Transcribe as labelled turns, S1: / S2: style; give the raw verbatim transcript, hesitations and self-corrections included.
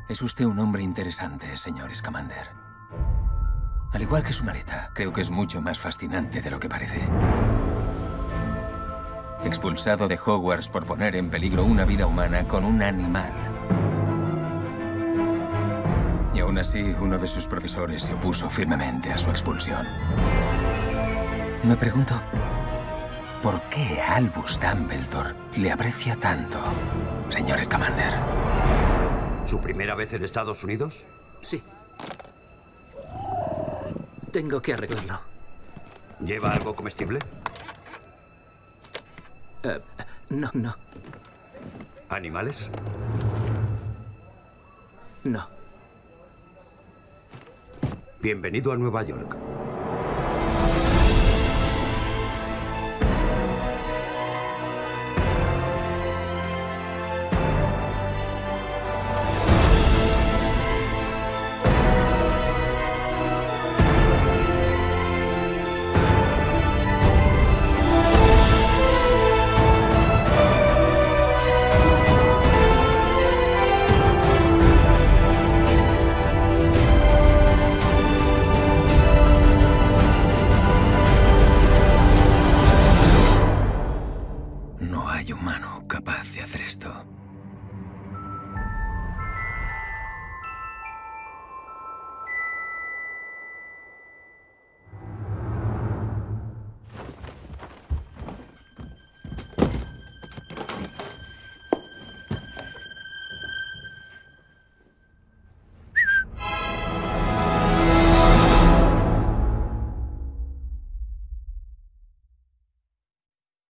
S1: Es usted un hombre interesante, señor Scamander. Al igual que su maleta, creo que es mucho más fascinante de lo que parece. Expulsado de Hogwarts por poner en peligro una vida humana con un animal. Y aún así, uno de sus profesores se opuso firmemente a su expulsión. Me pregunto, ¿por qué Albus Dumbledore le aprecia tanto, señor Scamander?
S2: ¿Su primera vez en Estados Unidos?
S3: Sí. Tengo que arreglarlo.
S2: ¿Lleva algo comestible?
S3: Uh, no, no.
S2: ¿Animales?
S3: No.
S2: Bienvenido a Nueva York.